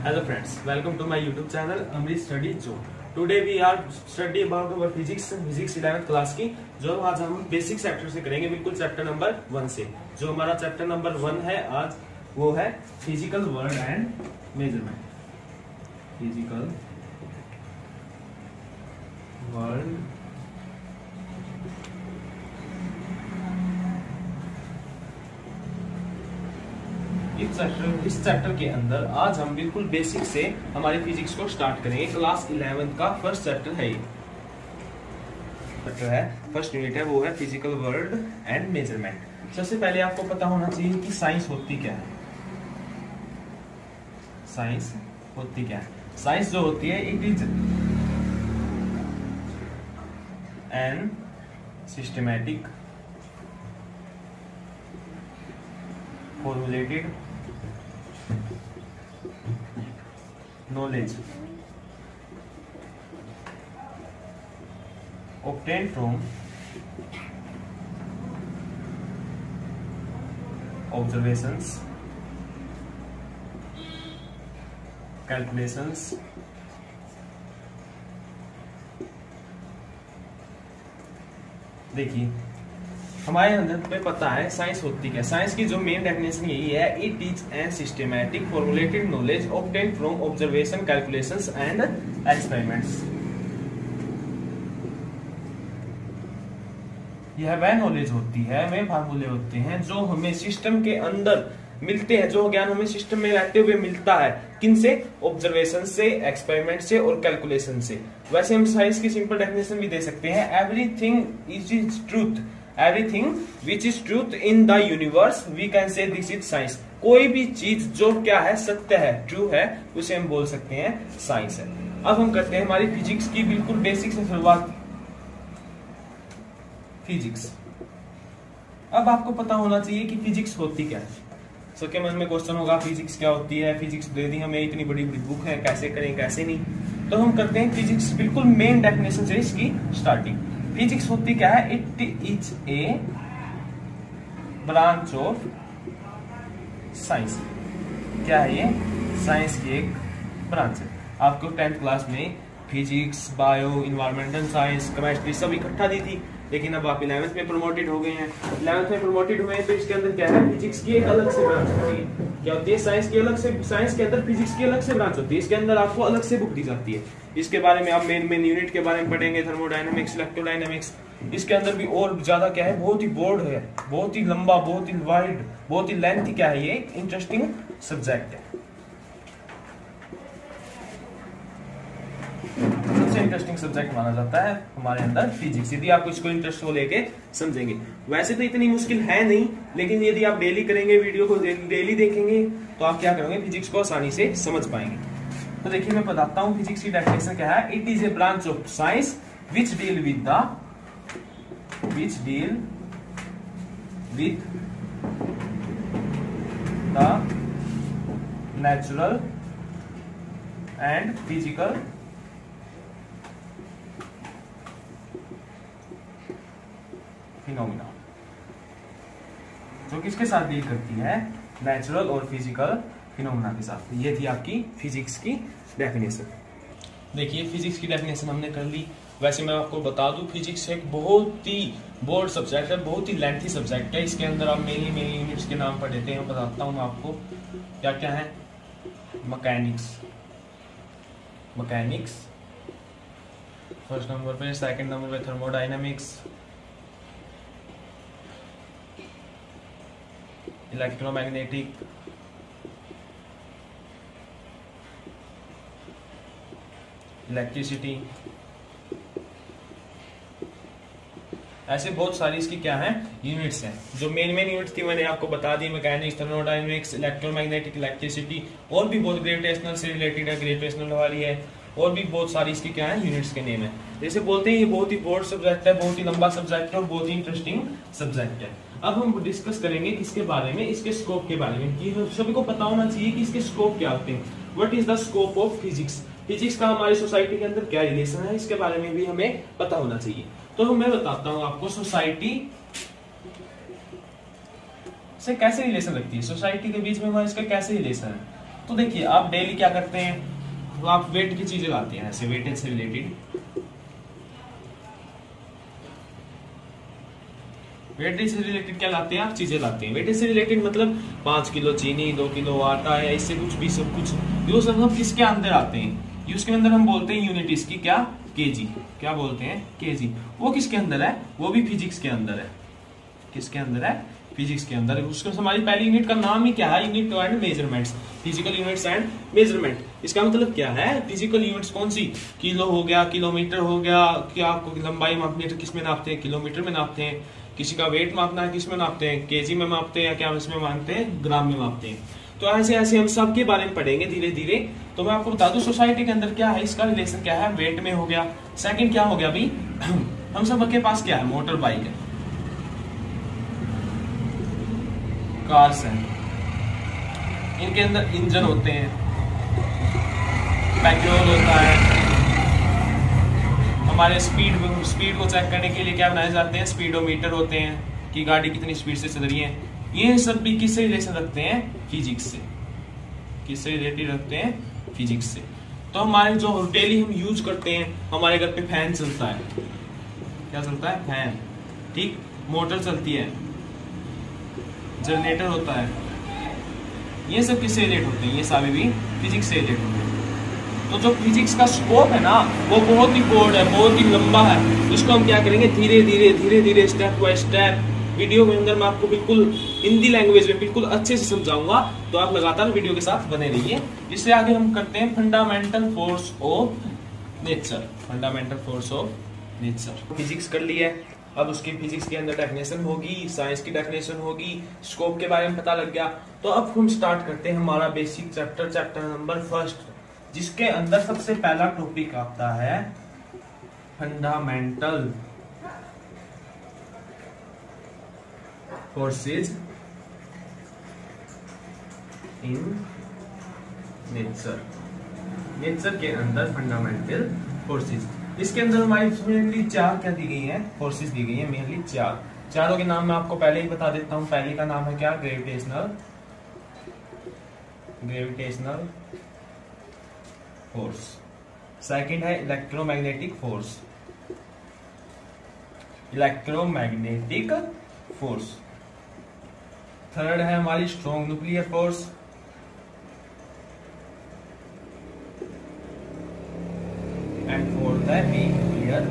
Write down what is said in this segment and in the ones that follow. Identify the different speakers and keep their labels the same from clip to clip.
Speaker 1: Hello friends, welcome to my YouTube channel Amrit Study Zone. Today we are study about our physics 11th class की, जो आज हम basic chapter से करेंगे, बिल्कुल चैप्टर नंबर 1 से। जो हमारा चैप्टर नंबर 1 है आज, वो है physical world and measurement. Physical world इस चैप्टर के अंदर आज हम बिल्कुल बेसिक से हमारी फिजिक्स को स्टार्ट करेंगे। क्लास 11th का फर्स्ट चैप्टर है, ये चैप्टर है, फर्स्ट यूनिट है, वो है फिजिकल वर्ल्ड एंड मेजरमेंट। सबसे पहले आपको पता होना चाहिए कि साइंस होती क्या है। साइंस होती क्या है? साइंस जो होती है, it is an systematic formulated knowledge obtained from observations, calculations, देखिए हमारे अंदर पे पता है साइंस होती क्या। साइंस की जो मेन डेफिनेशन यही है, it is an systematic formulated knowledge obtained from observation, calculations and experiments. यह वह नॉलेज होती है, वे फार्मूले होते हैं जो हमें सिस्टम के अंदर मिलते हैं, जो ज्ञान हमें सिस्टम में रहते हुए मिलता है। किनसे? ऑब्जर्वेशन से, एक्सपेरिमेंट से और कैलकुलेशन से। वैसे हम साइंस की सिंपल डेफिनेशन भी दे सकते हैं, everything is truth, everything which is truth in the universe we can say this is science। कोई भी चीज जो क्या है, सत्य है, ट्रू है, उसे हम बोल सकते हैं साइंस है। अब हम करते हैं हमारी फिजिक्स की बिल्कुल बेसिक से शुरुआत। फिजिक्स, अब आपको पता होना चाहिए कि फिजिक्स होती क्या है। सबके मन में क्वेश्चन होगा, फिजिक्स क्या होती है, फिजिक्स दे दी हमें, इतनी बड़ी बड़ी बुक है, कैसे करें कैसे नहीं। तो हम करते हैं फिजिक्स बिल्कुल मेन डेफिनेशन से इसकी स्टार्टिंग। फिजिक्स होती क्या है? It is a branch of science. क्या है ये? साइंस की एक ब्रांच है। आपको 10th क्लास में physics, bio, environmental science, chemistry सब इकट्ठा दी थी, लेकिन अब आप 11th में प्रमोटेड हो गए हैं। 11th में प्रमोटेड हुए हैं तो इसके अंदर क्या है, फिजिक्स की एक अलग से ब्रांच होती है। क्या होती है? साइंस की अलग से, साइंस के अंदर फिजिक्स की अलग से ब्रांच होती है। इसके अंदर आपको अलग से बुक दी जाती है। इसके बारे में आप मेन यूनिट के बारे में पढ़ेंगे, थर्मोडायनेमिक्स, इलेक्ट्रोडायनेमिक्स। इसके अंदर भी और ज्यादा क्या है, बहुत ही बोर्ड है, बहुत ही लंबा, बहुत ही वाइड, बहुत ही लेंथी क्या है, ये इंटरेस्टिंग सब्जेक्ट है, सबसे इंटरेस्टिंग सब्जेक्ट माना जाता है हमारे अंदर फिजिक्स, यदि आप इसको इंटरेस्ट को लेके समझेंगे। वैसे तो इतनी मुश्किल है नहीं, लेकिन यदि आप डेली करेंगे, वीडियो को डेली देखेंगे, तो आप क्या करोगे, फिजिक्स को आसानी से समझ पाएंगे। तो देखिए मैं बताता हूं फिजिक्स की डेफिनेशन क्या है। It is a branch of science which deal with the natural and physical phenomena. जो किसके साथ डील करती है? नेचुरल और फिजिकल फिनोमिना के साथ। ये थी आपकी फिजिक्स की डेफिनेशन। देखिए फिजिक्स की डेफिनेशन हमने कर ली। वैसे मैं आपको बता दूं, फिजिक्स एक बहुत ही बोर्ड सब्जेक्ट है, बहुत ही लेंथी सब्जेक्ट है। इसके अंदर आप मेनली यूनिट्स के नाम पढ़ लेते हैं। बताता हूँ आपको क्या क्या है। मैकेनिक्स फर्स्ट नंबर पे, सेकंड नंबर पे थर्मोडायनेमिक्स, इलेक्ट्रोमैग्नेटिक, इलेक्ट्रिसिटी। ऐसे बहुत सारी इसकी क्या है, यूनिट्स हैं। जो मेन यूनिट्स थी मैंने आपको बता दी, मैकेनिक्स, थर्मोडायनेमिक्स, इलेक्ट्रोमैग्नेटिक, इलेक्ट्रिसिटी, और भी बहुत ग्रेविटेशनल से रिलेटेड है, ग्रेविटेशनल वाली है, और भी बहुत सारी इसकी क्या है, यूनिट्स के नेम है। जैसे बोलते हैं ये बहुत ही बोर्ड सब्जेक्ट है, बहुत ही लंबा सब्जेक्ट है और बहुत ही इंटरेस्टिंग सब्जेक्ट है। अब हम डिस्कस करेंगे किसके बारे में, इसके स्कोप के बारे में। कि सभी को पता होना चाहिए कि इसके स्कोप क्या होते हैं। What is the scope of physics. Physics का हमारी सोसाइटी के अंदर क्या रिलेशन है, इसके बारे में भी हमें पता होना चाहिए। तो मैं बताता हूं आपको सोसाइटी से कैसे रिलेशन रखती है, सोसाइटी के बीच में इसका कैसे रिलेशन है। तो देखिए आप डेली क्या करते हैं, तो आप वेट की चीजें लाते हैं, ऐसे वेटेज से रिलेटेड, वेटेज से रिलेटेड क्या लाते हैं आप, चीजें लाते हैं। वेटेज से रिलेटेड मतलब 5 किलो चीनी, 2 किलो आटा है, इससे कुछ भी सब कुछ, ये सब हम किसके अंदर आते हैं, ये उसके अंदर हम बोलते हैं यूनिट इसकी क्या, केजी, क्या बोलते हैं, केजी। वो किसके अंदर है, वो भी फिजिक्स के अंदर है, किसके अंदर है, फिजिक्स के अंदर। उसको हमारी पहली यूनिट का नाम ही क्या है, unit and measurements, physical units and measurement. इसका मतलब क्या है, फिजिकल यूनिट्स कौन सी, किलो हो गया, किलोमीटर हो गया, क्या आपको लंबाई मापनी है तो किस में नापते हैं, किलोमीटर में नापते हैं, किसी का वेट मापना है किस में नापते हैं, केजी में मापते हैं, या क्या इसमें मानते हैं, ग्राम में मापते हैं। तो ऐसे ऐसे हम सब के बारे में पढ़ेंगे धीरे धीरे। तो मैं आपको बता दूं सोसाइटी के अंदर क्या है, इसका रिलेशन क्या है, वेट में हो गया। सेकंड क्या हो गया अभी, हम सब के पास क्या है, मोटर बाइक है, कार्स हैं, इनके अंदर इंजन होते हैं, पेट्रोल होता है, हमारे स्पीड को चेक करने के लिए क्या बनाए जाते हैं, स्पीडोमीटर होते हैं कि गाड़ी कितनी स्पीड से चल रही है। ये सब भी किससे रिलेशन रखते हैं, फिजिक्स से, किससे रिलेटेड रखते हैं, फिजिक्स से। तो हमारे जो डेली हम यूज करते हैं, हमारे घर पे फैन चलता है, क्या चलता है, फैन, ठीक, मोटर चलती है, जनरेटर होता है, ये सब किससे रिलेट होते हैं, ये सारे भी फिजिक्स से रिलेट होते हैं। तो जो फिजिक्स का स्कोप है ना वो बहुत ही ब्रॉड है, बहुत ही लंबा है। इसको हम क्या करेंगे, धीरे धीरे स्टेप बाय स्टेप वीडियो के अंदर मैं आपको बिल्कुल हिंदी लैंग्वेज में बिल्कुल अच्छे से समझाऊंगा। तो आप लगातार वीडियो के साथ बने रहिए। इससे आगे हम करते हैं fundamental force of nature, fundamental force of nature. Physics कर लिया है, अब उसकी फिजिक्स के अंदर डेफिनेशन होगी, साइंस की डेफिनेशन होगी, स्कोप के बारे में पता लग गया। तो अब हम स्टार्ट करते हैं हमारा बेसिक चैप्टर, चैप्टर नंबर 1, जिसके अंदर सबसे पहला टॉपिक आता है fundamental forces in nature, nature के अंदर फंडामेंटल फोर्सेज। इसके अंदर हमारी मेनली 4 क्या दी गई हैं, फोर्सेज दी गई हैं, मेनली 4। चारों के नाम मैं आपको पहले ही बता देता हूं। पहली का नाम है क्या, ग्रेविटेशनल फोर्स। सेकंड है इलेक्ट्रोमैग्नेटिक फोर्स, थर्ड है हमारी strong nuclear force, and fourth है वीक न्यूक्लियर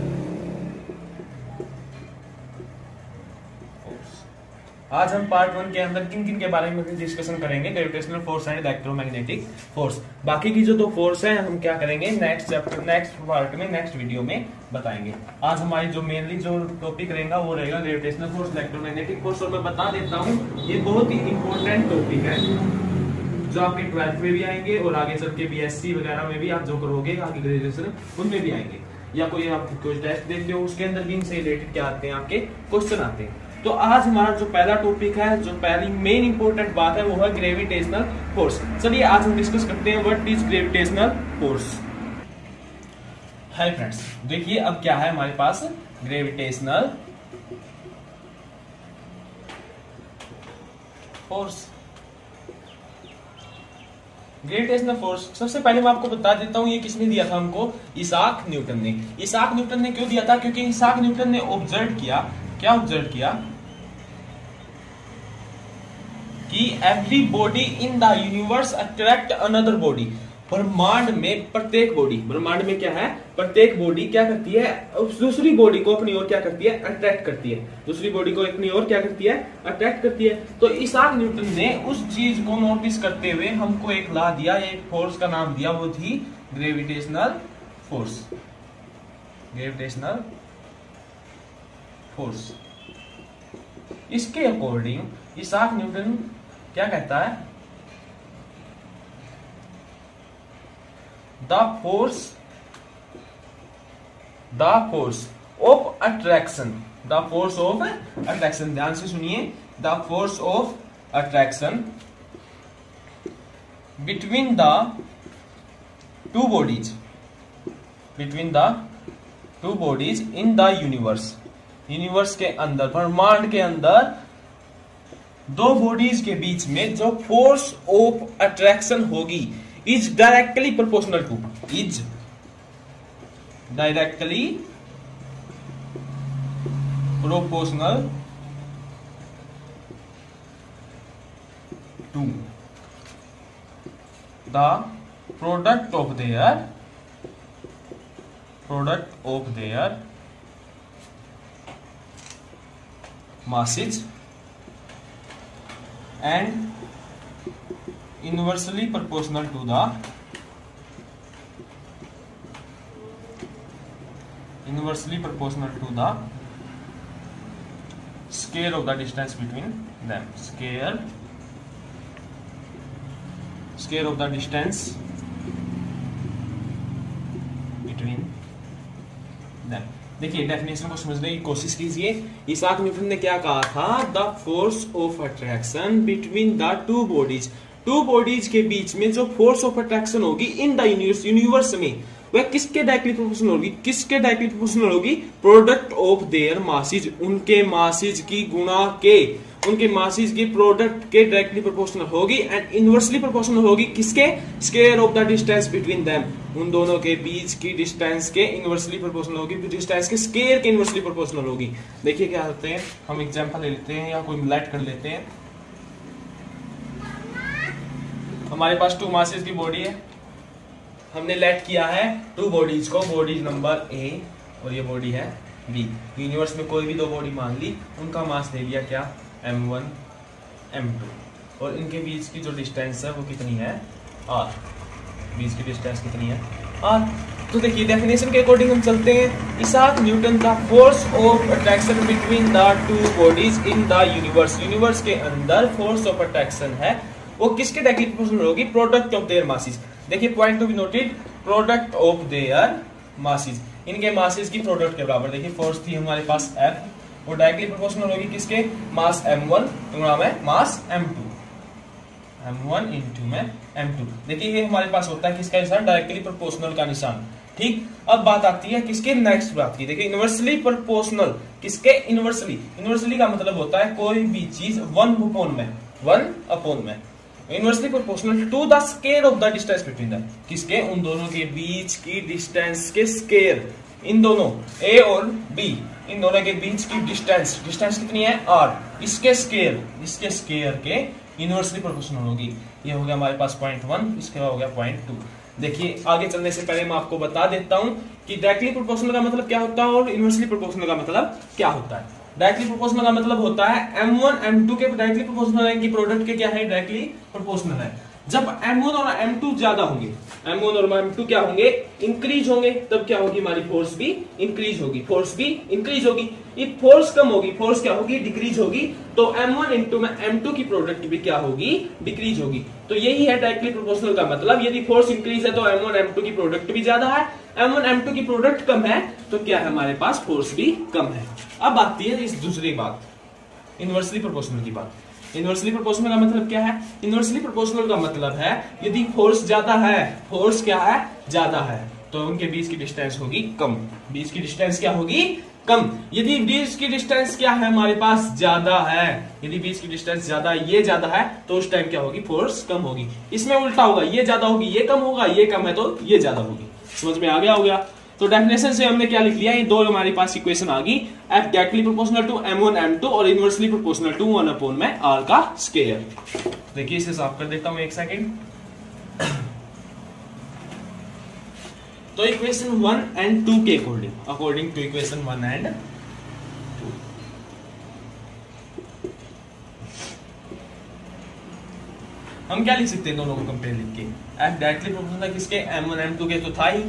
Speaker 1: फोर्स। आज हम पार्ट 1 के अंदर किन किन के बारे में डिस्कशन करेंगे, gravitational force and electromagnetic force. बाकी की जो 2 फोर्स हैं हम क्या करेंगे नेक्स्ट चैप्टर, नेक्स्ट पार्ट में, नेक्स्ट वीडियो में बताएंगे। आज हमारी जो मेनली जो टॉपिक रहेगा वो रहेगा ग्रेविटेशनल फोर्स, इलेक्ट्रोमैग्नेटिक फोर्स। और मैं बता देता हूँ ये बहुत ही इंपॉर्टेंट टॉपिक है, जो आपके 12th में भी आएंगे और आगे चल के BSc वगैरह में भी आप जो करोगे आगे ग्रेजुएशन उनमें भी आएंगे, या कोई आप कोई टेस्ट देते हो उसके अंदर भी इनसे रिलेटेड क्या आते हैं, आपके क्वेश्चन आते हैं। तो आज हमारा जो पहला टॉपिक है, जो पहली मेन इंपॉर्टेंट बात है वो है ग्रेविटेशनल फोर्स। चलिए आज हम डिस्कस करते हैं what is gravitational force. Hi friends, देखिए अब क्या है हमारे पास, ग्रेविटेशनल फोर्स। ग्रेविटेशनल फोर्स सबसे पहले मैं आपको बता देता हूं ये किसने दिया था हमको, इसाक न्यूटन ने। इसाक न्यूटन ने क्यों दिया था, क्योंकि इसाक न्यूटन ने ऑब्जर्व किया, क्या ऑब्जर्व किया, कि every body in the universe attract another body. ब्रह्मांड में प्रत्येक बॉडी, ब्रह्मांड में क्या है, प्रत्येक बॉडी क्या करती है, दूसरी बॉडी को अपनी ओर क्या करती है, अट्रैक्ट करती है, दूसरी बॉडी को अपनी ओर क्या करती है, अट्रैक्ट करती है। तो इसाक न्यूटन ने उस चीज को नोटिस करते हुए हमको एक लॉ दिया, एक फोर्स का नाम दिया, वो थी ग्रेविटेशनल फोर्स, ग्रेविटेशनल फोर्स। इसके अकॉर्डिंग इसाक न्यूटन क्या कहता है, the force of attraction, the force of attraction, ध्यान से सुनिए, the force of attraction between the two bodies, between the two bodies in the universe, universe के अंदर, ब्रह्मांड के अंदर दो बॉडीज के बीच में जो फोर्स ऑफ अट्रैक्शन होगी is directly proportional to, is directly proportional to the product of their masses and inversely proportional to the square of the distance between them, square of the distance between them। देखिए definition को समझने की कोशिश कीजिए। Isaac Newton ने क्या कहा था? The force of attraction between the two bodies के बीच में जो फोर्स ऑफ अट्रैक्शन होगी इन द यूनिवर्स में, वह किसके डायरेक्टली प्रोपोर्शनल होगी? प्रोडक्ट ऑफ देयर मासेज, उनके मासेज की गुणा के, उनके मासेज की प्रोडक्ट के डायरेक्टली प्रोपोर्शनल होगी। एंड इनवर्सली प्रोपोर्शनल होगी किसके? Square of the distance between them, उन दोनों के बीच की डिस्टेंस के इनवर्सली प्रोपोर्शनल होगी, डिस्टेंस के स्क्वायर के इनवर्सली प्रोपोर्शनल होगी। देखिए क्या होते हैं, हम एग्जांपल ले लेते हैं या कोई लेट कर लेते हैं। हमारे पास टू मासेज की बॉडी है, हमने लेट किया है टू बॉडीज को, बॉडीज नंबर ए और ये बॉडी है बी। यूनिवर्स में कोई भी दो बॉडी मान ली, उनका मास दे दिया क्या? m1 m2, और इनके बीच की जो डिस्टेंस है वो कितनी है? r। बीच की डिस्टेंस कितनी है? r। तो देखिए डेफिनेशन के अकॉर्डिंग हम चलते हैं। Isaac Newton the force of attraction between the two bodies in the universe के अंदर फोर्स ऑफ अट्रैक्शन है वो किसके डायरेक्टली प्रोपोर्शनल होगी? Product of their masses. देखिए point to be noted, product of their masses, इनके मासेस की product के बराबर। देखिए फोर्स थी हमारे पास F, वो डायरेक्टली प्रोपोर्शनल होगी किसके? मास m1 गुणा में मास m2, m1 इंटू में m2। देखिए ये हमारे पास होता है किसका निशान? डायरेक्टली प्रोपोर्शनल का निशान। ठीक, अब बात आती है किसके? नेक्स्ट बात की। देखिए इनवर्सली प्रोपोर्शनल किसके? इनवर्सली का मतलब होता है कोई भी चीज 1 अपॉन में inversely proportional to the square of the distance between the, किसके? उन दोनों के बीच की डिस्टेंस के स्क्वायर, इन दोनों ए और बी, इन दोनों के बीच की डिस्टेंस कितनी है? r। इसके स्क्वायर के इनवर्सली प्रोपोर्शनल होगी। ये हो गया हमारे पास पॉइंट 1, इसके बाद हो गया पॉइंट 2। देखिए आगे चलने से पहले मैं आपको बता देता हूं कि डायरेक्टली प्रोपोर्शनल का मतलब क्या होता है और इनवर्सली प्रोपोर्शनल का मतलब क्या होता है। डायरेक्टली प्रोपोर्शनल का मतलब होता है m1 m2 के डायरेक्टली प्रोपोर्शनल है कि प्रोडक्ट के क्या है? डायरेक्टली प्रोपोर्शनल है। जब m1 और m2 ज्यादा होंगे, m1 और m2 क्या होंगे? इंक्रीज होंगे, तब क्या होगी? हमारी फोर्स भी इंक्रीज होगी। ये फोर्स कम होगी, फोर्स क्या होगी? डिक्रीज होगी। तो m1 इंटू में m2 की प्रोडक्ट भी क्या होगी? डिक्रीज होगी। तो यही है डायरेक्टली प्रोपोर्शनल का मतलब। यदि फोर्स इंक्रीज है तो m1 m2 की प्रोडक्ट भी ज्यादा है, m1 m2 की प्रोडक्ट कम है तो क्या है? हमारे पास फोर्स भी कम है। अब आती है इस दूसरी बात, इनवर्सली प्रोपोर्शनल की बात। इनवर्सली प्रोपोर्शनल का मतलब क्या है? इनवर्सली प्रोपोर्शनल का मतलब है यदि फोर्स ज्यादा है, फोर्स क्या है? ज्यादा है, तो उनके बीच की डिस्टेंस होगी कम। बीच की डिस्टेंस क्या होगी? कम। यदि बीच की डिस्टेंस क्या है? हमारे पास ज्यादा है। यदि बीच की डिस्टेंस ज्यादा, ये ज्यादा है, तो उस टाइम क्या होगी? फोर्स कम होगी। इसमें उल्टा होगा, ये ज्यादा होगी, ये कम होगा, ये कम है तो ये ज्यादा होगी। समझ में आ गया होगा? तो डेफिनेशन से हमने क्या लिख लिया? ये दो हमारे पास इक्वेशन आ गई, F directly proportional to m1 m2 और इनवर्सली प्रोपोर्शनल टू 1 अपॉन में r का स्क्वायर। देखिए इसे साफ कर देता हूं एक सेकंड। तो इक्वेशन 1 एंड 2 के अकॉर्डिंग टू इक्वेशन 1 एंड 2, हम क्या लिख सकते हैं दोनों को कंपेयर लिख के? F डायरेक्टली प्रोपोर्शनल किसके? m1 m2 के तो था ही,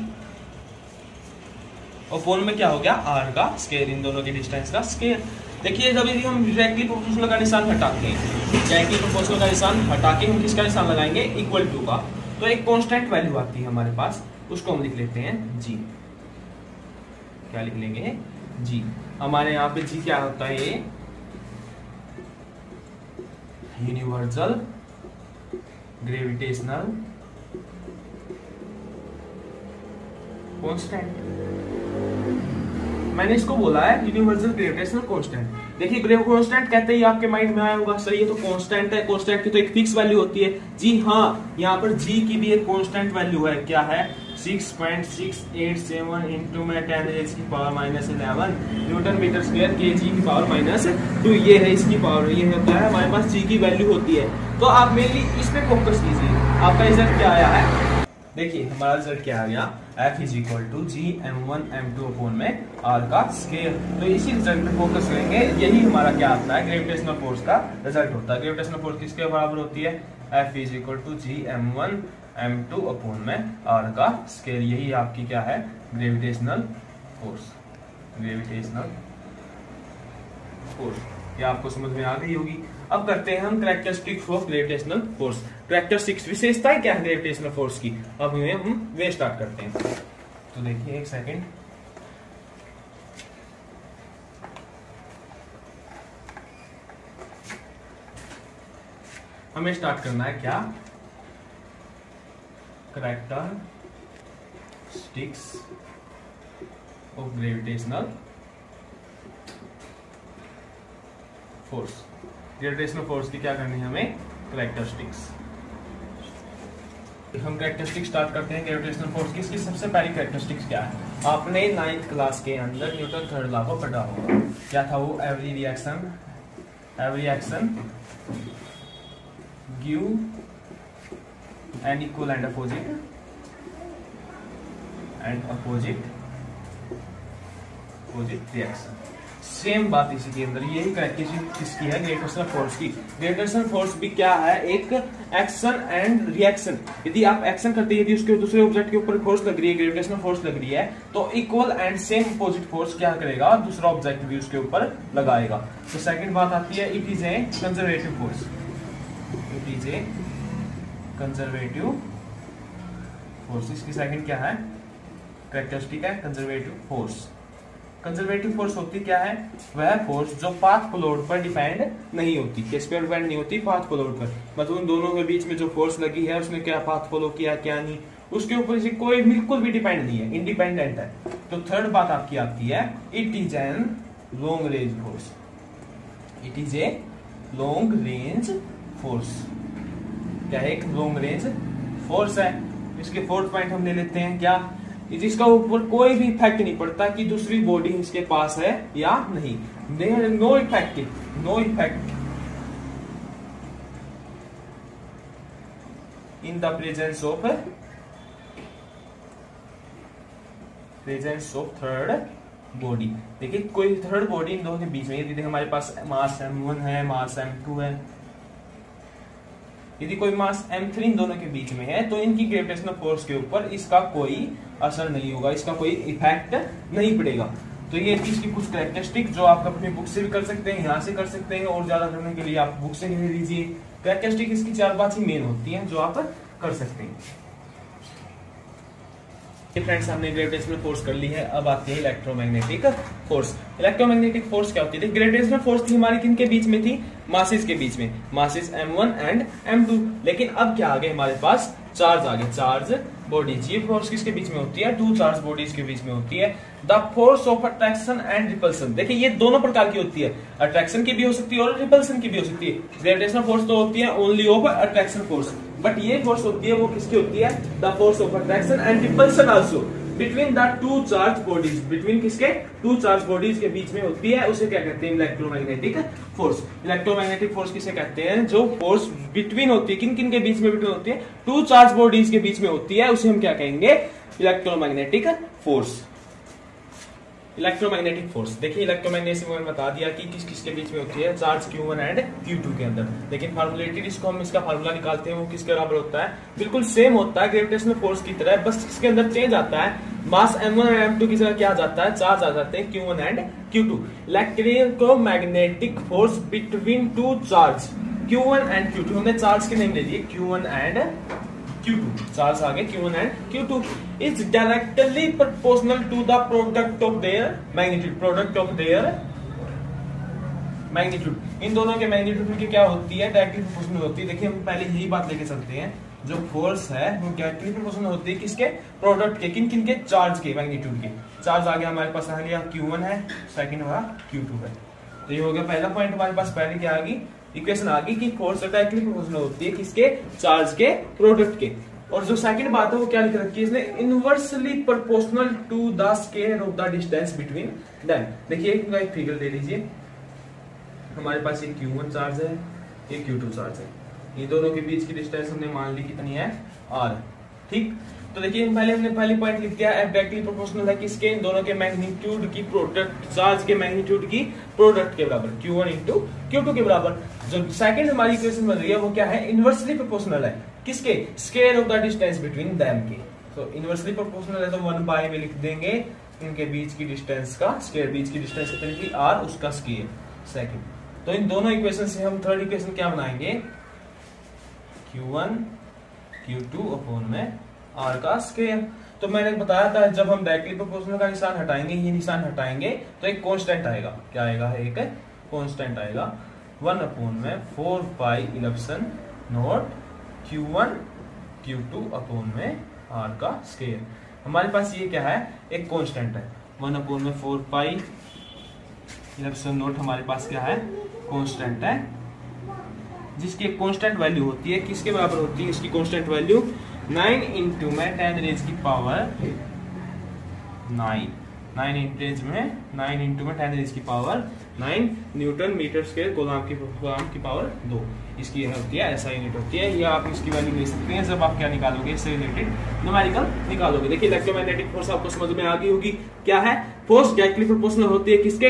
Speaker 1: और पोल में क्या हो गया? r का स्क्वायर, इन दोनों की डिस्टेंस का स्क्वायर। देखिए जब यदि हम डायरेक्टली प्रोपोर्शनल का निशान हटाते हैं, डायरेक्टली प्रोपोर्शनल का निशान हटा के हम किसका निशान लगाएंगे? इक्वल टू का। तो एक कांस्टेंट वैल्यू आती है हमारे पास, उसको हम लिख लेते हैं g। क्या लिख लेंगे? g। हमारे यहाँ पे g क्या होता है? ये यूनिवर्सल ग्रेविटेशनल कांस्टेंट। मैंने इसको बोला है यूनिवर्सल ग्रेविटेशनल कांस्टेंट। देखिए कांस्टेंट कहते ही आपके माइंड में आया होगा सर ये तो कांस्टेंट है, कांस्टेंट की तो एक फिक्स वैल्यू होती है। जी हाँ, यहाँ पर जी की भी एक कांस्टेंट वैल्यू है, क्या है 6.687 इंटू में 10 की पावर -11 न्यूटन मीटर स्क्वायर के जी की पावर -2। ये है इसकी पावर, ये होता है हमारे पास जी की वैल्यू होती है। तो आप मेनली इस पे फोकस कीजिए। आपका रिजल्ट क्या आया है, देखिए हमारा रिजल्ट क्या आ गया, F is equal to G m1 m2 upon में r का स्केयर। तो इसी रिजल्ट पे फोकस करेंगे, यही हमारा क्या आता है ग्रेविटेशनल फोर्स का रिजल्ट होता है। ग्रेविटेशनल फोर्स किसके बराबर होती है, F is equal to G m1 m2 upon में r का स्केयर। यही आपकी क्या है ग्रेविटेशनल फोर्स, ग्रेविटेशनल फोर्स। ये आपको समझ में आ गई होगी। अब करते हैं हम characteristics of gravitational force. Characteristics विशेषताएं क्या है ग्रेविटेशनल फोर्स की, अब हम वे स्टार्ट करते हैं। तो देखिए एक सेकंड, हमें स्टार्ट करना है क्या, characteristics of gravitational force. Gravitational force की क्या करनी है हमें, कैरेक्टरिस्टिक्स। हम कैरेक्टरिस्टिक्स स्टार्ट करते हैं ग्रेविटेशनल फोर्स की। इसकी सबसे पहली कैरेक्टरिस्टिक्स क्या है, आपने 9th क्लास के अंदर न्यूटन थर्ड लॉ को पढ़ा होगा। क्या था वो, every reaction give an equal and opposite reaction. Same बात इसी के अंदर, यही कैरेक्टरिस्टिक किसकी है, ग्रेविटेशनल फोर्स की। ग्रेविटेशनल फोर्स भी क्या है, एक एक्शन एंड रिएक्शन। यदि आप एक्शन करते हैं, यदि उसके दूसरे ऑब्जेक्ट के ऊपर फोर्स लग रही है, ग्रेविटेशनल फोर्स लग रही है, तो equal and same opposite force क्या करेगा, दूसरा ऑब्जेक्ट भी उसके ऊपर लगाएगा। तो सेकंड बात आती है, it is a conservative force. It is a conservative force. इसकी सेकंड क्या है, कैरेक्टरिस्टिक है कंजर्वेटिव फोर्स। कंजर्वेटिव फोर्स होती क्या है, वह फोर्स जो पाथ फ्लोड पर डिपेंड नहीं होती। किस पर डिपेंड नहीं होती, पाथ फ्लोड पर। मतलब उन दोनों के बीच में जो फोर्स लगी है उसने क्या पाथ फॉलो किया क्या नहीं, उसके ऊपर से कोई बिल्कुल भी डिपेंड नहीं है, इंडिपेंडेंट है। तो थर्ड बात आपकी आती है, it is an long range force. It is a long range force. क्या है, एक लॉन्ग रेंज फोर्स है। इसके फोर्थ पॉइंट हम ले लेते हैं, क्या, जिसका ऊपर कोई भी इफेक्ट नहीं पड़ता कि दूसरी बॉडी इसके पास है या नहीं। No effect in the presence of third body. देखिए कोई थर्ड बॉडी इन दोनों के बीच में, यदि हमारे पास मास m1 है, मास m2 है, यदि कोई मास m3 इन दोनों के बीच में है, तो इनकी ग्रेविटेशनल फोर्स के ऊपर इसका कोई असर नहीं होगा, इसका कोई इफेक्ट नहीं पड़ेगा। तो ये चीज की कुछ कैरेक्टरिस्टिक जो आप अपनी बुक से भी कर सकते हैं, यहाँ से कर सकते हैं, और ज्यादा करने के लिए आप बुक से ले लीजिए। कैरेक्टरिस्टिक इसकी 4-5 ही मेन होती हैं जो आप कर सकते हैं। फ्रेंड्स, हमने ग्रेविटेशनल फोर्स कर ली है, अब आती है इलेक्ट्रोमैग्नेटिक फोर्स। इलेक्ट्रोमैग्नेटिक फोर्स क्या होती है, ग्रेविटेशनल फोर्स थी हमारी किन के बीच में थी, मासेस के बीच में, मासेस m1 एंड m2। लेकिन अब क्या आ गए हमारे पास, चार्ज आ गए, चार्ज बॉडीज। ये फोर्स किसके बीच में होती है, टू चार्ज बॉडीज के बीच में होती है। The force of attraction and repulsion. देखिए ये दोनों प्रकार की होती है, अट्रैक्शन की भी हो सकती है और रिपल्सन की भी हो सकती है। ग्रेविटेशनल फोर्स तो होती है only of attraction force, but ये फोर्स होती है वो किसकी होती है, the force of attraction and repulsion also between the two charge bodies. Between किसके, टू चार्ज बॉडीज के बीच में होती है, उसे क्या कहते हैं, इलेक्ट्रोमैग्नेटिक फोर्स। इलेक्ट्रोमैग्नेटिक फोर्स किसे कहते हैं, जो फोर्स बिटवीन होती है, किन किन के बीच में बिटवीन होती है, टू चार्ज बॉडीज के बीच में होती है, उसे हम क्या कहेंगे, इलेक्ट्रोमैग्नेटिक फोर्स। इलेक्ट्रोमैग्नेटिक फोर्स, देखिए इलेक्ट्रोमैग्नेटिक मैंने बता दिया कि किस किसके बीच में होती है, चार्ज Q1 एंड Q2 के अंदर। लेकिन फार्मूलेटेड इसको हम इसका फार्मूला निकालते हैं, वो किसके बराबर होता है, बिल्कुल सेम होता है ग्रेविटेशनल फोर्स की तरह, बस इसके अंदर चेंज आता है। मास m1 और m2 की जगह क्या आ जाता है, चार्ज आ जाते हैं Q1 and Q2। Electromagnetic force between two charge Q1 and Q2, हमने चार्ज के नेम ले लिए Q1 एंड Q2, चार्ज आगे Q1 and Q2 is directly proportional to the product of their magnitude। इन दोनों के मैग्नीट्यूड की क्या होती है, डायरेक्टली प्रोपोर्शनल होती है। देखिए हम पहले यही बात लेके चलते हैं, जो फोर्स है वो डायरेक्टली प्रोपोर्शनल होती है किसके, प्रोडक्ट के, किन किन के, चार्ज के, मैग्नीट्यूड के। चार्ज आ गया हमारे पास, आ गया Q1 है, सेकंड हुआ Q2 है। तो ये हो गया पहला पॉइंट, हमारे पास पहले क्या आ गई इक्वेशन आ गई कि फोर्स डायरेक्टली प्रोपोर्शनल होती है किसके, चार्ज के प्रोडक्ट के। और जो सेकंड बात है वो क्या लिख रखी है इसने, inversely proportional to the square of the distance between them. देखिए एक फिगर ले लीजिए, हमारे पास ये Q1 चार्ज है, ये Q2 चार्ज है, ये दोनों के बीच की डिस्टेंस हमने मान ली कितनी है, R। ठीक, तो देखिए हमने पहली पॉइंट लिख दिया, F डायरेक्टली प्रोपोर्शनल है किसके, इन दोनों के मैग्नीट्यूड की प्रोडक्ट, चार्ज के मैग्नीट्यूड की प्रोडक्ट के बराबर, Q1 इंटू Q2 के बराबर। जो सेकंड हमारी इक्वेशन बन रही है वो क्या है, इनवर्सली प्रोपोर्शनल है किसके, square of the distance between them के। तो इनवर्सली प्रोपोर्शनल है तो 1 बाय में लिख देंगे इनके बीच की डिस्टेंस का स्क्वायर, बीच की डिस्टेंस कितनी थी R, उसका स्क्वायर। सेकंड, तो इन दोनों इक्वेशन से हम थर्ड इक्वेशन क्या बनाएंगे, Q1 Q2 अपॉन में R का स्क्वायर। तो मैंने बताया था जब हम डायरेक्टली प्रोपोर्शनल का निशान हटाएंगे, ये निशान हटाएंगे तो एक कांस्टेंट आएगा, क्या आएगा, एक कांस्टेंट आएगा 1 अपॉन में 4 pi epsilon naught Q1 Q2 upon में R का स्क्वायर। हमारे पास ये क्या है, एक कांस्टेंट है 1 अपॉन में 4 पाई इलेप्सन नॉट, हमारे पास क्या है, कांस्टेंट है जिसकी कांस्टेंट वैल्यू होती है किसके बराबर होती है, इसकी कांस्टेंट वैल्यू 9 इंटू में 10 रेज की पावर 9 इंटू में 10 रेज की power 9 newton metre square coulomb की पावर 2, इसकी यह होती है, ऐसा यूनिट होती है। ये आप इसकी वैल्यू ले सकते हैं जब आप क्या निकालोगे, इससे रिलेटेड न्यूमेरिकल निकालोगे। देखिए इलेक्ट्रोमैग्नेटिक फोर्स आपको समझ में आ गई होगी, क्या है, फोर्स डायरेक्टली प्रोपोर्शनल होती है किसके,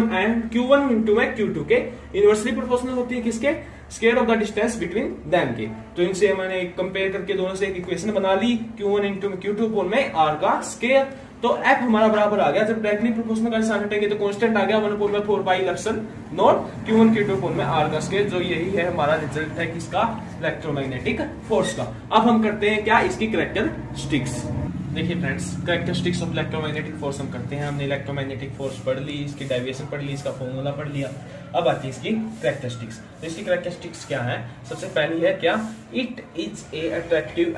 Speaker 1: Q1 इंटू में Q2 के, इनवर्सली प्रोपोर्शनल होती है किसके, square of the distance between them के। तो इनसे मैंने कंपेयर करके दोनों से एक इक्वेशन बना ली, Q1 इंटू में Q2 अपॉन में R का स्क्वायर। तो F हमारा बराबर आ गया, जब डायरेक्टली प्रोपोर्शनल का निशान हटेंगे तो कांस्टेंट आ गया 1 अपॉन में 4 pi epsilon naught Q1 Q2 upon में R का स्क्वायर, जो यही है हमारा रिजल्ट है किसका, इलेक्ट्रोमैग्नेटिक फोर्स का। अब हम करते हैं क्या, इसकी कैरेक्टरिस्टिक्स। देखिए friends, characteristics of electromagnetic force हम करते हैं। हमने इलेक्ट्रोमैग्नेटिक फोर्स पढ़ ली, इसकी डेरिवेशन पढ़ ली, इसका फॉर्मूला पढ़ लिया। अब आती है इसकी कैरेक्टरिस्टिक्स। तो इसकी कैरेक्टरिस्टिक्स क्या है, सबसे पहली है क्या, it is a attractive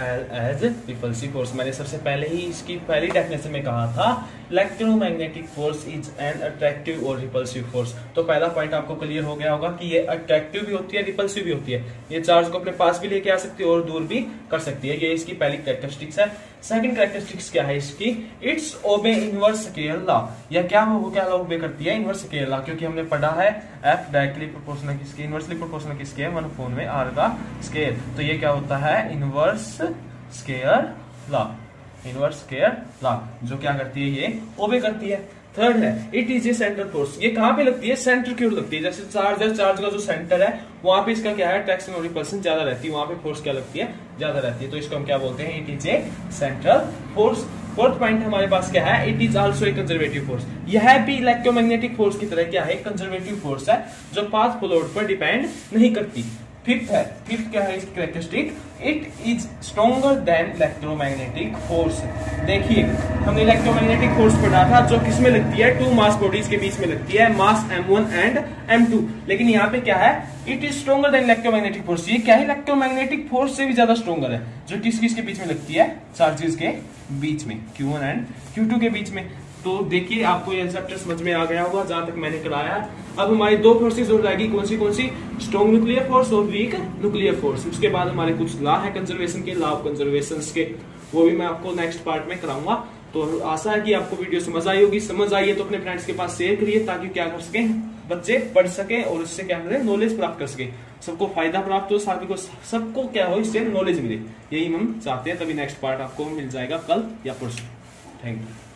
Speaker 1: as repulsive force. मैंने सबसे पहले ही इसकी पहली डेफिनेशन में कहा था electromagnetic force is an attractive और रिपल्सिव फोर्स। तो पहला पॉइंट आपको क्लियर हो गया होगा कि ये अट्रैक्टिव भी होती है, रिपल्सिव भी होती है, ये चार्ज को अपने पास भी लेके आ सकती है और दूर भी कर सकती है। ये इसकी पहली कैरेक्टरिस्टिक्स है। सेकंड कैरेक्टरिस्टिक्स क्या है इसकी, इट्स ओबे इनवर्स स्केल लॉ। या क्या वो क्या ओबे करती है, इनवर्स स्केल लॉ, क्योंकि हमने पढ़ा है F डायरेक्टली प्रोपोर्शनल किसकी, इनवर्सली प्रोपोर्शनल किसके, 1 अपॉन में R का स्केल। तो ये क्या होता है, inverse square law, inverse square law, जो क्या करती है, ये ओबे करती है। थर्ड है it is a centre force. ये कहां पे लगती है, सेंटर की ओर लगती है। जैसे चार्ज है, चार्ज का जो सेंटर है वहां पे इसका क्या है, अट्रैक्शन और रिपल्सन ज्यादा रहती है, वहां पे फोर्स क्या लगती है, ज्यादा रहती है। तो इसको हम क्या बोलते हैं, it is a central force. Fourth point हमारे पास क्या है, it is also a conservative force. यह भी इलेक्ट्रोमैग्नेटिक फोर्स की तरह क्या है, कंजर्वेटिव फोर्स है जो पाथ फ्लोट पर डिपेंड नहीं करती। फिफ्थ क्या है इसकी characteristic, it is stronger than electromagnetic force. देखिए हमने इलेक्ट्रोमैग्नेटिक फोर्स पढ़ा था जो किसमें लगती है, टू मास बॉडीज के बीच में लगती है, मास M1 एंड M2। लेकिन यहाँ पे क्या है, it is stronger than electromagnetic force. ये क्या है, इलेक्ट्रोमैग्नेटिक फोर्स से भी ज्यादा स्ट्रॉन्गर है, जो किसके बीच में लगती है, चार्जेस के बीच में, Q1 एंड Q2 के बीच में। तो देखिए आपको ये चैप्टर समझ में आ गया होगा जहां तक मैंने कराया। अब हमारी दो फोर्सेस और रहेगी, कौन सी, स्ट्रॉन्ग न्यूक्लियर फोर्स और वीक न्यूक्लियर फोर्स। उसके बाद हमारे कुछ लॉ है कंजर्वेशन के, लॉ ऑफ कंजर्वेशन के, वो भी मैं आपको नेक्स्ट पार्ट में कराऊंगा। तो आशा है कि आपको वीडियो समझ आई होगी। समझ आई है तो अपने फ्रेंड्स के पास शेयर करिए, ताकि क्या कर सके, बच्चे पढ़ सके और इससे क्या करें, नॉलेज प्राप्त कर सके, सबको फायदा प्राप्त हो, सभी को, सबको क्या हो, इससे नॉलेज मिले, यही हम चाहते हैं। तभी नेक्स्ट पार्ट आपको मिल जाएगा कल या परसों। Thank you.